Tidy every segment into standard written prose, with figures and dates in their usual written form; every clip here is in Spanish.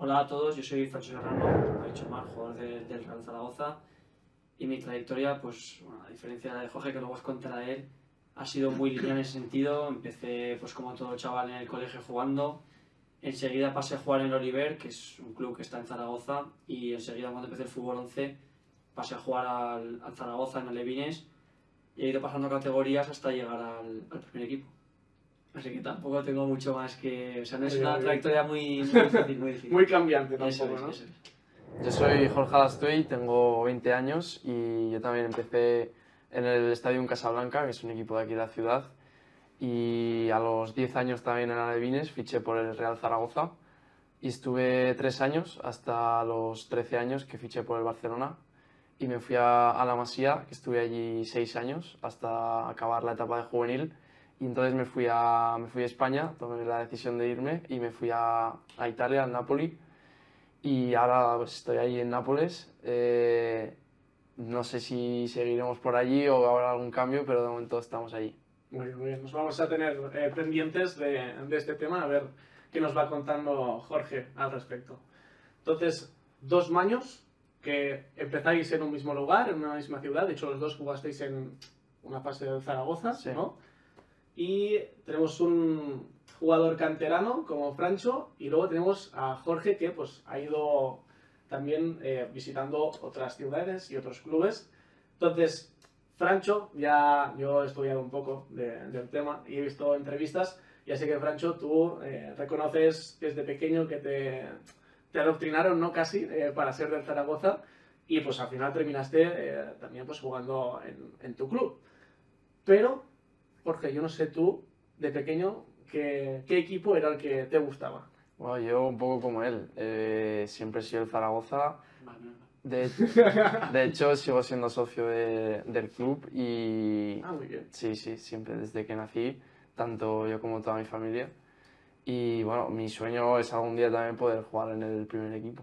Hola a todos, yo soy Francisco Serrano, como ha dicho Mar, jugador del Real Zaragoza, y mi trayectoria, pues bueno, a diferencia de la de Jorge, que luego os contará él, ha sido muy lineal en ese sentido. Empecé pues como todo chaval en el colegio jugando, enseguida pasé a jugar en el Oliver, que es un club que está en Zaragoza, y enseguida cuando empecé el fútbol 11 pasé a jugar al Zaragoza en Alevines, y he ido pasando categorías hasta llegar al primer equipo. Así que tampoco tengo mucho más que... O sea, no es una trayectoria muy difícil, muy difícil. Muy cambiante Eso tampoco, ¿no? Eso es. Yo soy Jorge Alastuey, tengo 20 años y yo también empecé en el Estadio Casablanca, que es un equipo de aquí de la ciudad, y a los 10 años también en Alevines fiché por el Real Zaragoza y estuve 3 años hasta los 13 años que fiché por el Barcelona y me fui a la Masía, que estuve allí 6 años hasta acabar la etapa de juvenil, y entonces me fui a España, tomé la decisión de irme y me fui a Italia, al Napoli, y ahora pues, estoy ahí en Nápoles. No sé si seguiremos por allí o habrá algún cambio, pero de momento estamos allí. Muy bien, muy bien. Nos vamos a tener pendientes de este tema, a ver qué nos va contando Jorge al respecto. Entonces, 2 años que empezáis en un mismo lugar, en una misma ciudad. De hecho, los dos jugasteis en una fase de Zaragoza, Sí. ¿no? Y tenemos un jugador canterano como Francho, y luego tenemos a Jorge, que pues ha ido también visitando otras ciudades y otros clubes. Entonces, Francho, ya yo he estudiado un poco del tema y he visto entrevistas, y así que Francho, tú reconoces desde pequeño que te adoctrinaron, ¿no? Casi, para ser del Zaragoza, y pues al final terminaste también pues jugando en tu club. Pero, Jorge, yo no sé tú, de pequeño, qué equipo era el que te gustaba. Bueno, yo un poco como él. Siempre he sido el Zaragoza. De, de hecho, sigo siendo socio del club y... Ah, muy bien. Sí, sí, siempre desde que nací, tanto yo como toda mi familia. Y bueno, mi sueño es algún día también poder jugar en el primer equipo.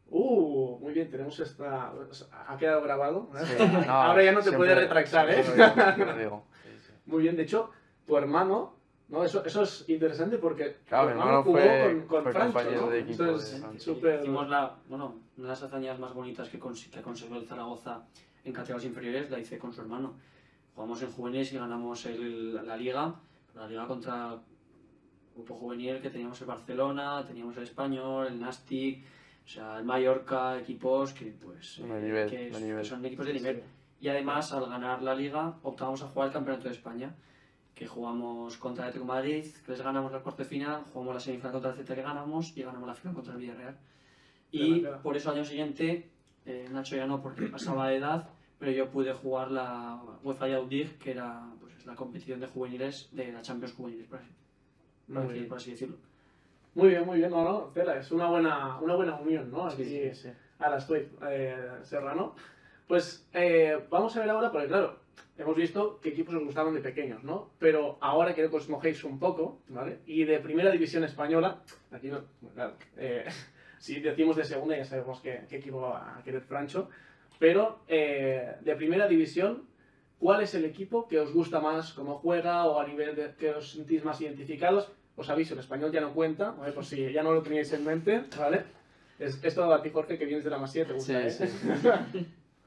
Muy bien, tenemos esta... Ha quedado grabado, ¿eh? Sí, Ahora ya no te siempre- puedes retractar, ¿eh? siempre lo digo. Sí, sí. Muy bien, de hecho, tu hermano, ¿no? Eso es interesante porque Claro, tu mi hermano hermano jugó fue con Francho, compañero ¿no? de equipo Eso de es Francho. súper... Hicimos una de las hazañas más bonitas que ha conseguido el Zaragoza en categorías inferiores, la hice con su hermano. Jugamos en juveniles y ganamos la liga contra grupo juvenil que teníamos el Barcelona, teníamos el Español, el Nastic, o sea, el Mallorca, equipos que pues que son equipos de nivel. Y además, al ganar la liga, optamos a jugar el Campeonato de España, que jugamos contra el Atlético de Madrid, que les ganamos la cuarta de final, jugamos la semifinal contra el Celta que ganamos y ganamos la final contra el Villarreal. Y por eso al año siguiente, Nacho ya no, porque pasaba de edad, pero yo pude jugar la UEFA Youth League, que era pues, la competición de juveniles de la Champions Juveniles, por así decirlo. Muy bien, no, Cela, es una buena unión, ¿no? Aquí, Sí. ahora estoy, Serrano. Pues vamos a ver ahora, porque claro, hemos visto qué equipos os gustaban de pequeños, ¿no? Pero ahora quiero que os mojéis un poco, ¿vale? Y de primera división española, aquí no, claro, si decimos de segunda ya sabemos qué equipo va a querer Francho, pero de primera división, ¿cuál es el equipo que os gusta más, cómo juega o a nivel de que os sentís más identificados? Os aviso, el Español ya no cuenta, ¿vale? Por si ya no lo teníais en mente, ¿vale? Esto a ti, Jorge, que vienes de la Masía, te gusta, Sí, ¿eh? sí.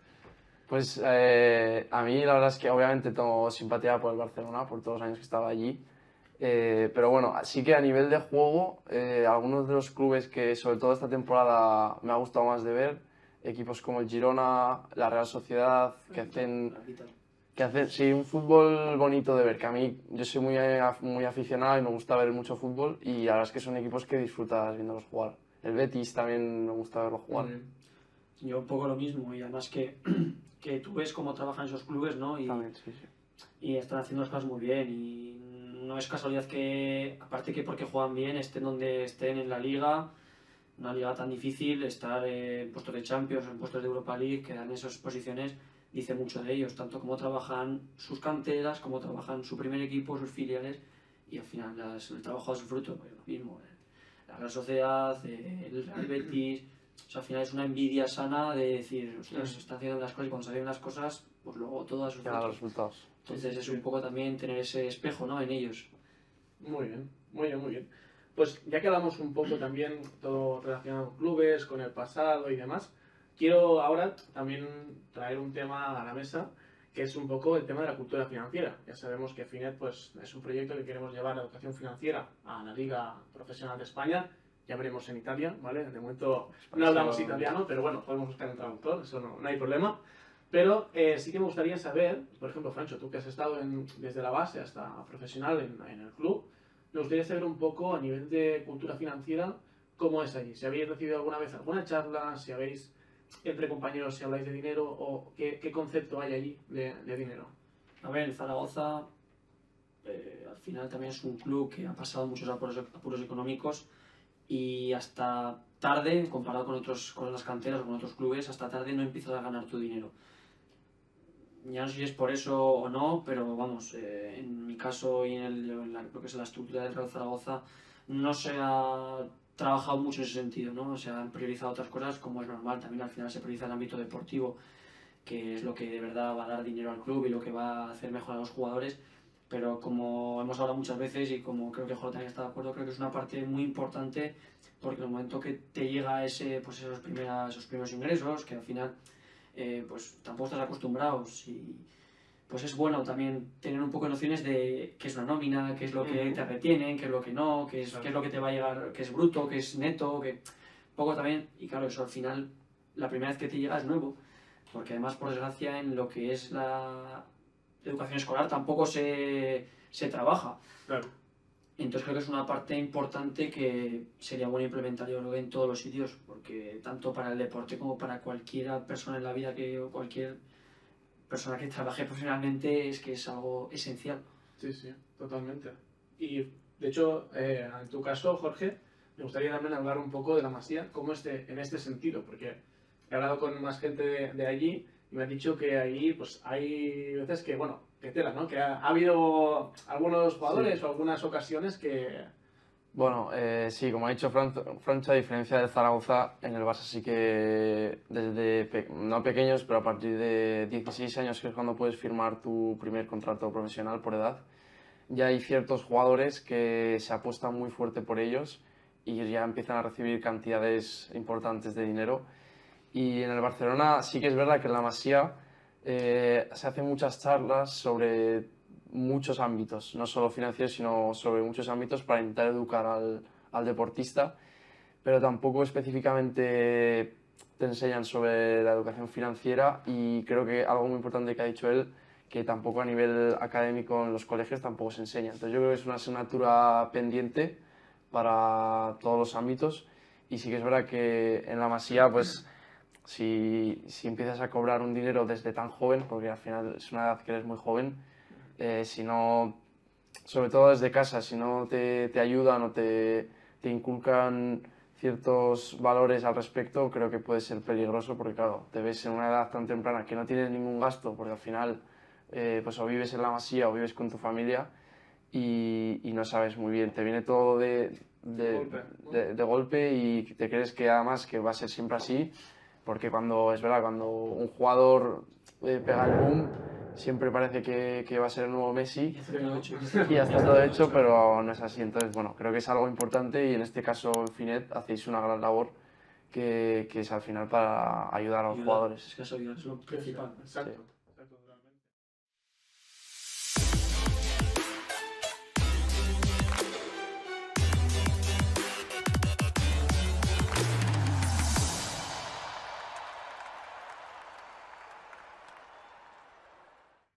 Pues a mí la verdad es que obviamente tengo simpatía por el Barcelona, por todos los años que estaba allí. Pero bueno, sí que a nivel de juego, algunos de los clubes que sobre todo esta temporada me ha gustado más de ver, equipos como el Girona, la Real Sociedad, que hacen sí, un fútbol bonito de ver, que a mí yo soy muy aficionado y me gusta ver mucho fútbol, y la verdad es que son equipos que disfrutas viéndolos jugar. El Betis también me gusta verlo jugar. Yo un poco lo mismo, y además que tú ves cómo trabajan esos clubes, ¿no? También, sí. Y están haciendo las cosas muy bien, y no es casualidad que, aparte que porque juegan bien, estén donde estén en la liga, una liga tan difícil, estar en puestos de Champions o en puestos de Europa League, que dan esas posiciones, dice mucho de ellos, tanto como trabajan sus canteras, como trabajan su primer equipo, sus filiales, y al final el trabajo da su fruto, pues lo mismo. La Real Sociedad, el Real Betis, o sea, al final es una envidia sana de decir, ostras, se están haciendo las cosas, y cuando se hacen las cosas, pues luego todo da sus Que da los frutos. resultados. Entonces es un poco también tener ese espejo, ¿no?, en ellos. Muy bien. pues ya que hablamos un poco también todo relacionado con clubes, con el pasado y demás, quiero ahora también traer un tema a la mesa, que es un poco el tema de la cultura financiera. Ya sabemos que Finet pues, es un proyecto que queremos llevar la educación financiera a la Liga Profesional de España. Ya veremos en Italia, ¿vale? De momento no hablamos italiano, pero bueno, podemos buscar un traductor, eso no hay problema. Pero sí que me gustaría saber, por ejemplo, Francho, tú que has estado desde la base hasta profesional en el club, me gustaría saber un poco a nivel de cultura financiera cómo es allí. Si habéis recibido alguna vez alguna charla, si habéis entre compañeros, si habláis de dinero o qué concepto hay allí de dinero. A ver, Zaragoza al final también es un club que ha pasado muchos apuros económicos y hasta tarde, comparado con las canteras o con otros clubes, hasta tarde no empiezas a ganar tu dinero. Ya no sé si es por eso o no, pero vamos, en mi caso y lo que es la estructura del Real Zaragoza, no se ha trabajado mucho en ese sentido, ¿no? Se han priorizado otras cosas como es normal, también al final se prioriza el ámbito deportivo, que es lo que de verdad va a dar dinero al club y lo que va a hacer mejor a los jugadores, pero como hemos hablado muchas veces y como creo que Jorge también está de acuerdo, creo que es una parte muy importante porque en el momento que te llega pues esos primeros ingresos, que al final pues tampoco estás acostumbrado, pues es bueno también tener un poco de nociones de qué es una nómina, qué es lo que te retienen, qué es lo que no, qué es lo que te va a llegar, qué es bruto, qué es neto, que poco también, y claro, eso al final la primera vez que te llega es nuevo, porque además por desgracia en lo que es la educación escolar tampoco se trabaja. Claro. Entonces creo que es una parte importante que sería bueno implementar yo creo en todos los sitios, porque tanto para el deporte como para cualquier persona en la vida o cualquier persona que trabaje profesionalmente es que es algo esencial. Sí, sí, totalmente. Y de hecho, en tu caso, Jorge, me gustaría también hablar un poco de la Masía, cómo en este sentido, porque he hablado con más gente de allí y me han dicho que allí pues hay veces que, bueno, que tela, ¿no? Que ha habido algunos jugadores o algunas ocasiones que... Bueno, sí, como ha dicho Francho, a diferencia de Zaragoza, en el Barça sí que desde, no pequeños, pero a partir de 16 años, que es cuando puedes firmar tu primer contrato profesional por edad, ya hay ciertos jugadores que se apuestan muy fuerte por ellos y ya empiezan a recibir cantidades importantes de dinero. Y en el Barcelona sí que es verdad que en la Masía se hacen muchas charlas sobre muchos ámbitos, no solo financieros, sino sobre muchos ámbitos para intentar educar al deportista, pero tampoco específicamente te enseñan sobre la educación financiera y creo que algo muy importante que ha dicho él, que tampoco a nivel académico en los colegios tampoco se enseña. Entonces yo creo que es una asignatura pendiente para todos los ámbitos y sí que es verdad que en la Masía pues si empiezas a cobrar un dinero desde tan joven, porque al final es una edad que eres muy joven, si no, sobre todo desde casa, si no te ayudan o te inculcan ciertos valores al respecto, creo que puede ser peligroso porque claro, te ves en una edad tan temprana que no tienes ningún gasto, porque al final pues o vives en la Masía o vives con tu familia y no sabes muy bien, te viene todo de golpe y te crees que además que va a ser siempre así, porque es verdad, cuando un jugador pega el boom, siempre parece que va a ser el nuevo Messi y ya está todo hecho, pero no es así. Entonces, bueno, creo que es algo importante y en este caso en Finet hacéis una gran labor que es al final para ayudar a los jugadores. Es que eso es lo principal. Exacto. Sí.